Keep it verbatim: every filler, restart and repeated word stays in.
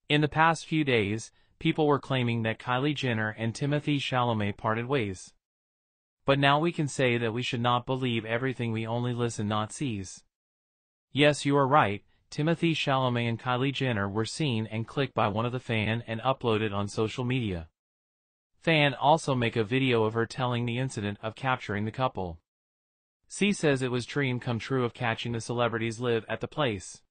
In the past few days, people were claiming that Kylie Jenner and Timothée Chalamet parted ways. But now we can say that we should not believe everything we only listen not sees. Yes, you are right, Timothée Chalamet and Kylie Jenner were seen and clicked by one of the fan and uploaded on social media. Fan also make a video of her telling the incident of capturing the couple. C says it was dream come true of catching the celebrities live at the place.